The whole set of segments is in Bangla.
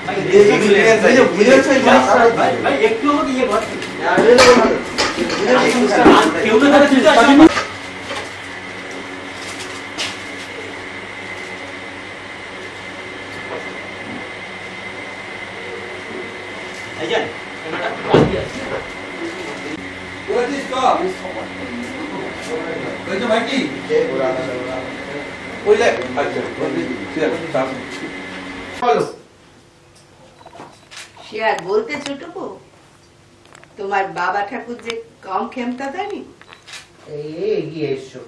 সে আর বলতে ছোটকু, তোমার বাবা ঠাকুর যে কম ক্ষমতা দেয়নি। এগিয়ে এসো।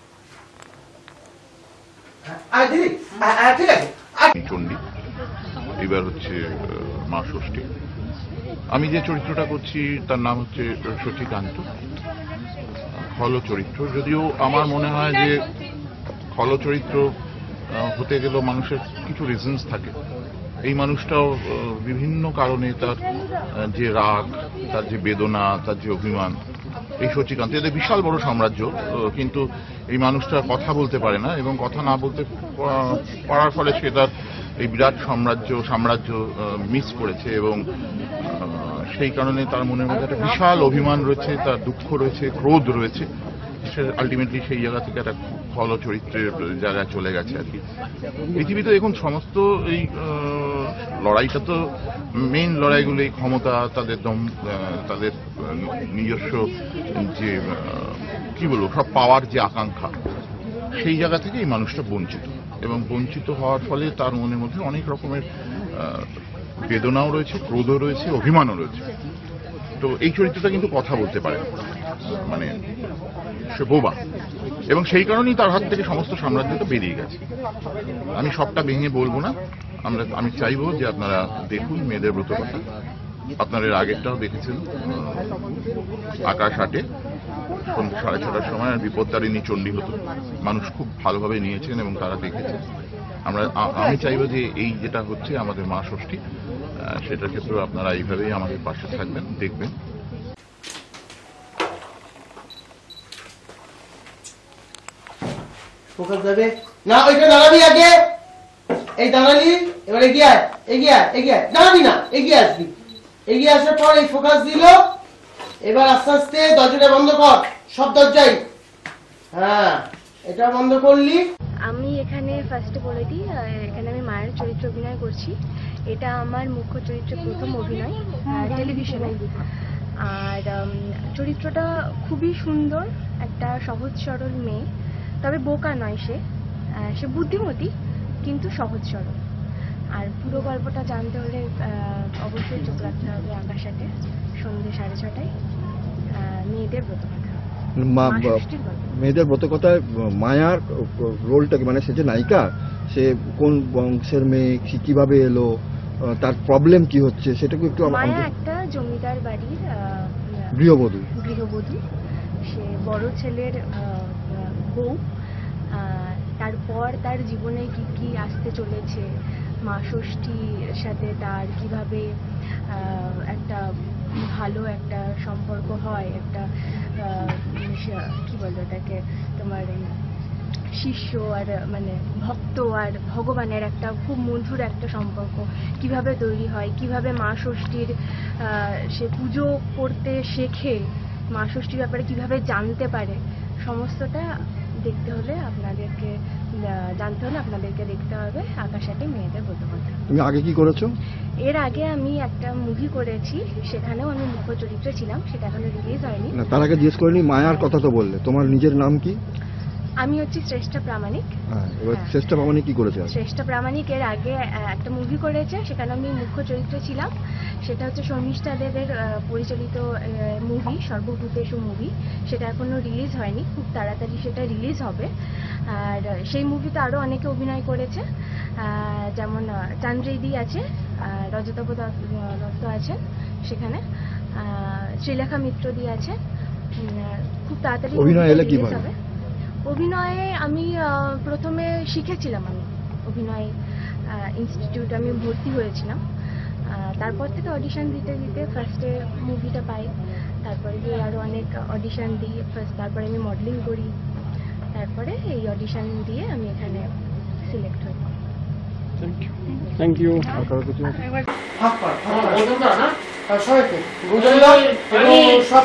ঠিক আছে। চণ্ডী, এবার হচ্ছে মা ষষ্ঠী। আমি যে চরিত্রটা করছি তার নাম হচ্ছে সচিকান্ত, খল চরিত্র। যদিও আমার মনে হয় যে খল চরিত্র হতে গেলেও মানুষের কিছু রিজনস থাকে। এই মানুষটাও বিভিন্ন কারণে তার যে রাগ, তার যে বেদনা, তার যে অভিমান, এই সচিকান্ত, এদের বিশাল বড় সাম্রাজ্য, কিন্তু এই মানুষটা কথা বলতে পারে না, এবং কথা না বলতে পারার ফলে সে তার এই বিরাট সাম্রাজ্য মিস করেছে, এবং সেই কারণে তার মনের মধ্যে একটা বিশাল অভিমান রয়েছে, তার দুঃখ রয়েছে, ক্রোধ রয়েছে। আলটিমেটলি সেই জায়গা থেকে একটা খল চরিত্রের জায়গায় চলে গেছে আর কি। পৃথিবীতে এখন সমস্ত এই লড়াইটা তো মেইন লড়াইগুলো এই ক্ষমতা, তাদের দম, তাদের নিজস্ব যে কি বলবো সব পাওয়ার যে আকাঙ্ক্ষা, সেই জায়গা থেকে এই মানুষটা বঞ্চিত, এবং বঞ্চিত হওয়ার ফলে তার মনের মধ্যে অনেক রকমের বেদনাও রয়েছে, ক্রোধও রয়েছে, অভিমানও রয়েছে। তো এই চরিত্রটা কিন্তু কথা বলতে পারে, মানে সে বোবা, এবং সেই কারণেই তার হাত থেকে সমস্ত সাম্রাজ্যটা বেরিয়ে গেছে। আমি সবটা ভেঙে বলবো না, আমি চাইবো যে আপনারা দেখুন মেয়েদের ব্রতকথা। আপনারা এর আগেরটাও দেখেছেন আকাশ আটে সন্ধ্যে 6:30টার সময়, আর বিপত্তারিণী চণ্ডী হতো। মানুষ খুব ভালোভাবে নিয়েছেন এবং তারা দেখেছেন। আমি চাইবো যে এই যেটা হচ্ছে আমাদের মা ষষ্ঠী, সেটার ক্ষেত্রেও আপনারা এইভাবেই আমাদের পাশে থাকবেন, দেখবেন। ফোকাস যাবে না, ওইটা দাঁড়াবি আগে, এই দাঁড়ালি, এবার এগিয়ে আয়, এগিয়ে আয়, এগিয়ে আয়, দাঁড়াবি না, এগিয়ে আসবি। এগিয়ে আসার পর এই ফোকাস দিল, এবার আস্তে আস্তে দরজাটা বন্ধ কর, সব দরজাই। হ্যাঁ, এটা বন্ধ করলি। আমি এখানে ফার্স্টে বলে দিই, এখানে আমি মায়ের চরিত্র অভিনয় করছি। এটা আমার মুখ্য চরিত্রে প্রথম অভিনয় টেলিভিশনে। আর চরিত্রটা খুবই সুন্দর, একটা সহজ সরল মেয়ে, তবে বোকা নয়, সে বুদ্ধিমতী কিন্তু সহজ সরল। আর পুরো গল্পটা জানতে হলে অবশ্যই চোখ রাখতে হবে আকাশ আটে সন্ধ্যে 6:30টায়, মেয়েদের ব্রতকথা। মেয়েদের ব্রতকথায় মায়ার রোলটা কি, মানে সে যে নায়িকা, সে কোন বংশের মেয়ে, কিভাবে এলো, তার প্রবলেম কি হচ্ছে, সেটাকে একটু। মায়া একটা জমিদার বাড়ির গৃহবধূ। সে বড় ছেলের বউ। তারপর তার জীবনে কি কি আসতে চলেছে, মা ষষ্ঠীর সাথে তার কিভাবে একটা ভালো একটা সম্পর্ক হয়, একটা কি বলবো তাকে, তোমার শিষ্য আর মানে ভক্ত আর ভগবানের একটা খুব মধুর একটা সম্পর্ক কিভাবে তৈরি হয়, কিভাবে মা ষষ্ঠীর সে পুজো করতে শেখে, মা ষষ্ঠীর ব্যাপারে কিভাবে জানতে পারে, সমস্তটা দেখতে হলে আপনাদেরকে জানতে হলে আপনাদেরকে দেখতে হবে আকাশ আটে মেয়েদের ব্রতকথা। তুমি আগে কি করেছো? এর আগে আমি একটা মুভি করেছি, সেখানেও আমি মুখ্য চরিত্রে ছিলাম, সেটা এখনো রিলিজ হয়নি। না, তার আগে জিজ্ঞেস করিনি, মায়ার কথা তো বললে, তোমার নিজের নাম কি? আমি হচ্ছি শ্রেষ্ঠা প্রামাণিক। শ্রেষ্ঠা প্রামাণিক কি করেছে? শ্রেষ্ঠা প্রামাণিক এর আগে একটা মুভি করেছে, সেখানে আমি মুখ্য চরিত্রে ছিলাম। সেটা হচ্ছে শর্মিষ্ঠা দেবের পরিচালিত মুভি, সর্বভূতেষু মুভি। সেটা এখনো রিলিজ হয়নি, খুব তাড়াতাড়ি সেটা রিলিজ হবে। আর সেই মুভিতে আরও অনেকে অভিনয় করেছে, যেমন চান্দ্রিদি আছে, রজতাভ দত্ত আছেন সেখানে, শ্রীলেখা মিত্রদি আছে। খুব তাড়াতাড়ি অভিনয় এলে কি হবে? অভিনয়ে আমি প্রথমে শিখেছিলাম, আমি অভিনয় ইনস্টিটিউটে আমি ভর্তি হয়েছিলাম। তারপর থেকে অডিশন দিতে দিতে ফার্স্টে মুভিটা পাই, তারপরে গিয়ে আরও অনেক অডিশন দিই, তারপরে আমি মডেলিং করি, তারপরে এই অডিশন দিয়ে আমি এখানে সিলেক্ট হই। Thank you. আর কারো কিছু হাত পা না সবাইকে বুঝে দাও এবং সব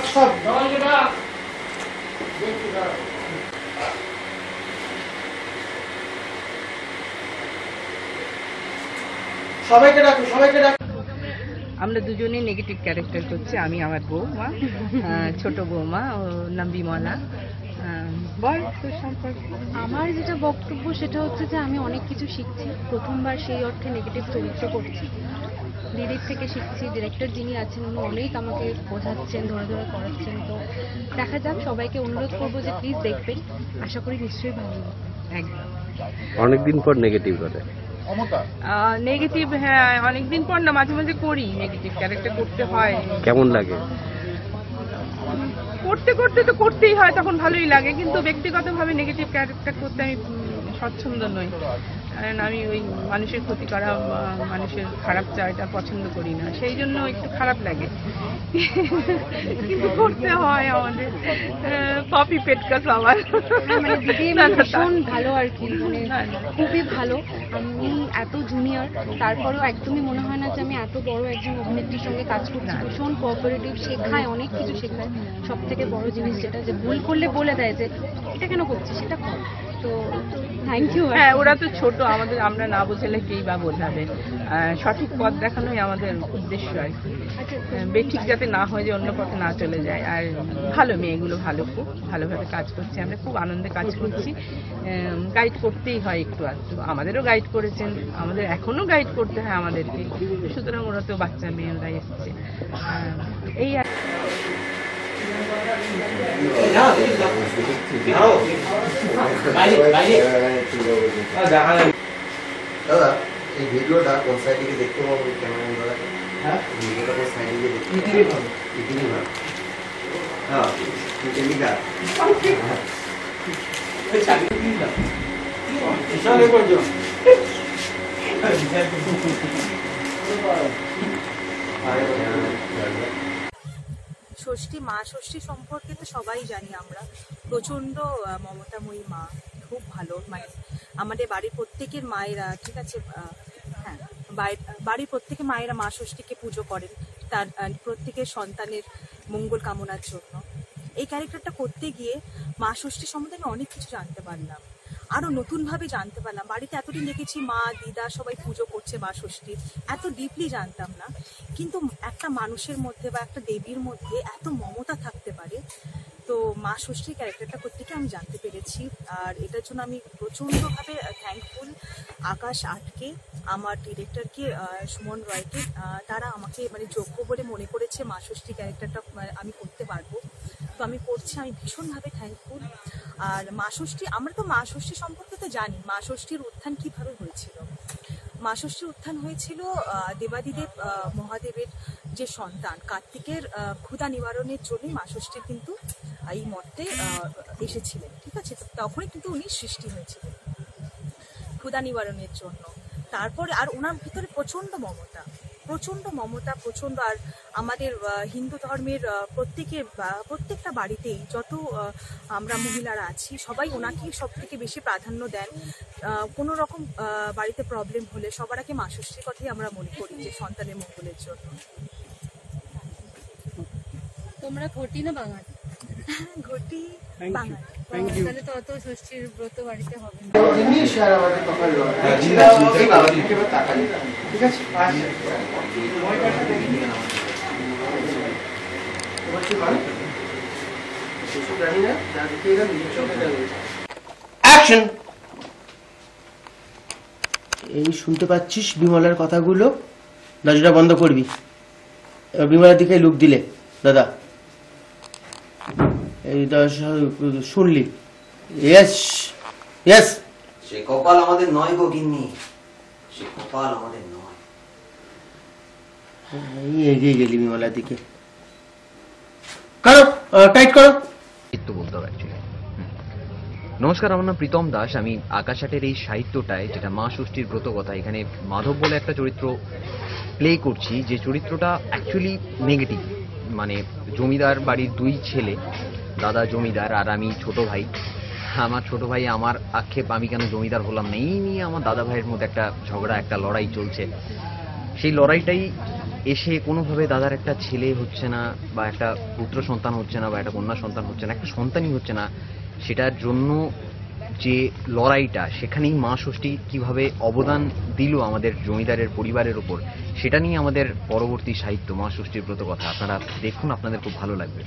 সবাইকে ডাকো আমরা দুজনেই নেগেটিভ ক্যারেক্টার করছি, আমি আমার বৌমা, ছোট বৌমা, ওর নাম বিমলা। বল তোর সম্পর্কে। আমার যেটা বক্তব্য সেটা হচ্ছে যে আমি অনেক কিছু শিখছি, প্রথমবার সেই অর্থে নেগেটিভ চরিত্র করছি, দিদির থেকে শিখছি। ডিরেক্টর যিনি আছেন উনি অনেক আমাকে বোঝাচ্ছেন, ধরে ধরে করাচ্ছেন। তো দেখা যাক, সবাইকে অনুরোধ করবো যে প্লিজ দেখবেন, আশা করি নিশ্চয়ই ভালো লাগবে। একদম অনেকদিন পর নেগেটিভ করে। নেগেটিভ, হ্যাঁ অনেকদিন পর না, মাঝে মাঝে করি নেগেটিভ ক্যারেক্টার, করতে হয়। কেমন লাগে? করতে করতে তো করতেই হয়, তখন ভালোই লাগে, কিন্তু ব্যক্তিগতভাবে নেগেটিভ ক্যারেক্টার করতে আমি স্বচ্ছন্দ নই, কারণ আমি ওই মানুষের ক্ষতি করা, মানুষের খারাপ চাওয়াটা পছন্দ করি না, সেই জন্য একটু খারাপ লাগে, কিন্তু করতে হয় আমাদের, কপি পেটকা সবার। মানে দিদি এমনি ভীষণ ভালো আর কি, মানে খুবই ভালো। আমি এত জুনিয়র, তারপরেও একদমই মনে হয় না যে আমি এত বড় একজন অভিনেত্রীর সঙ্গে কাজ করছি। ভীষণ কোঅপারেটিভ, শেখায়, অনেক কিছু শেখায়। সব থেকে বড় জিনিস যেটা, যে ভুল করলে বলে দেয় যে এটা কেন করছিস, সেটা কর। তো থ্যাংক ইউ। হ্যাঁ, ওরা তো ছোট, আমাদের, আমরা না বোঝালে কেই বা বোঝাবে। সঠিক পথ দেখানোই আমাদের উদ্দেশ্য আর কি, বেঠিক যাতে না হয়, যে অন্য পথে না চলে যায়। আর ভালো মেয়েগুলো, ভালো, খুব ভালোভাবে কাজ করছে, আমরা খুব আনন্দে কাজ করছি। গাইড করতেই হয় একটু আধটু, আমাদেরও গাইড করেছেন, আমাদের এখনো গাইড করতে হয় আমাদেরকে, সুতরাং ওরা তো বাচ্চা মেয়ে, ওরা এসছে এই আর। দাদা এই ভিডিওটা কোন সাইড থেকে দেখতে পাবো? ক্যামেরা দাদা, হ্যাঁ ভিডিওটা কোন সাইড থেকে দেখতে পাবো? ইতিনি না, হ্যাঁ ইতিনি কা চলে করছো। ষষ্ঠী, মা ষষ্ঠী সম্পর্কে তো সবাই জানি আমরা, প্রচন্ড মমতাময়ী মা, খুব ভালো মায়ের। আমাদের বাড়ির প্রত্যেকের মায়েরা, ঠিক আছে, হ্যাঁ বাড়ির প্রত্যেকের মায়েরা মা ষষ্ঠীকে পুজো করেন তার প্রত্যেকের সন্তানের মঙ্গল কামনার জন্য। এই ক্যারেক্টারটা করতে গিয়ে মা ষষ্ঠী সম্বন্ধে আমি অনেক কিছু জানতে পারলাম, আরো নতুনভাবে জানতে পারলাম। বাড়িতে এতদিন দেখেছি মা দিদা সবাই পুজো করছে মা ষষ্ঠীর, এত ডিপলি জানতাম না। কিন্তু একটা মানুষের মধ্যে বা একটা দেবীর মধ্যে এত মমতা থাকতে পারে, তো মা ষষ্ঠীর ক্যারেক্টারটা করতে গিয়ে আমি জানতে পেরেছি। আর এটার জন্য আমি প্রচণ্ডভাবে থ্যাঙ্কফুল আকাশ আটকে, আমার ডিরেক্টরকে সুমন রয়কে, তারা আমাকে মানে যোগ্য বলে মনে করেছে মা ষষ্ঠী ক্যারেক্টারটা আমি করতে পারবো, তো আমি করছি, আমি ভীষণভাবে থ্যাঙ্কফুল। আর মা ষষ্ঠী, আমরা তো মা ষষ্ঠী সম্পর্কে তো জানি, মা ষষ্ঠীর উত্থান কিভাবে হয়েছিল। মা ষষ্ঠীর উত্থান হয়েছিল দেবাদিদেব মহাদেবের যে সন্তান কার্তিকের ক্ষুধা নিবারণের জন্যই মা ষষ্ঠী কিন্তু এই মর্তে এসেছিলেন, ঠিক আছে। তখনই কিন্তু উনি সৃষ্টি হয়েছিলেন ক্ষুধা নিবারণের জন্য। তারপরে আর ওনার ভিতরে প্রচন্ড মমতা, প্রচন্ড। আর আমাদের হিন্দু ধর্মের প্রত্যেকটা বাড়িতেই যত আমরা মহিলারা আছি সবাই ওনাকে সব থেকে বেশি প্রাধান্য দেন। কোনো রকম বাড়িতে প্রবলেম হলে সবার আগে মা ষষ্ঠীর কথাই আমরা মনে করি, যে সন্তানের মঙ্গলের জন্য। তোমরা ঘটি না বাঙালি? ঘটি বাঙালি, তাহলে তো অত ষষ্ঠীর ব্রত বাড়িতে হবে না। ঠিক আছে, অ্যাকশন। এই শুনতে পাচ্ছিস বিমলার কথাগুলো, দরজাটা বন্ধ করবি। এবার বিমলার দিকে লুক দিলে, দাদা এই শুনলি? Yes yes. সে কপাল আমাদের নয় গো গিন্নি, সে কপাল আমাদের নয়। এগিয়ে গেলি বিমলার দিকে, করো টাইট করো। বলতে হবে অ্যাকচুয়ালি। নমস্কার, আমার নাম প্রীতম দাস। আমি আকাশাটের এই সাহিত্যটায়, যেটা মা ষষ্ঠীর ব্রত কথা, এখানে মাধব বলে একটা চরিত্র প্লে করছি, যে চরিত্রটা অ্যাকচুয়ালি নেগেটিভ। মানে জমিদার বাড়ির দুই ছেলে, দাদা জমিদার আর আমি ছোট ভাই। আমার ছোট ভাই আমার আক্ষেপ আমি কেন জমিদার হলাম না, এই নিয়ে আমার দাদা ভাইয়ের মধ্যে একটা ঝগড়া, একটা লড়াই চলছে। সেই লড়াইটাই এসে কোনোভাবে দাদার একটা ছেলে হচ্ছে না, বা একটা পুত্র সন্তান হচ্ছে না, বা একটা কন্যা সন্তান হচ্ছে না, একটা সন্তানই হচ্ছে না, সেটার জন্য যে লড়াইটা, সেখানেই মা ষষ্ঠী কিভাবে অবদান দিল আমাদের জমিদারের পরিবারের উপর, সেটা নিয়ে আমাদের পরবর্তী সাহিত্য মা ষষ্ঠীর ব্রত কথা। আপনারা দেখুন, আপনাদের খুব ভালো লাগবে।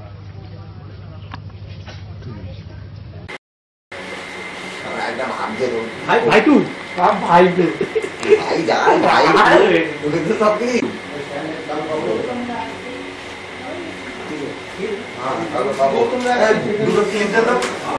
একদম হামজে রোড ভাই তুই ভাই ভাই যাই ভাই ওদের তো সব কিছু হ্যাঁ দুটো ক্লিপ দাও।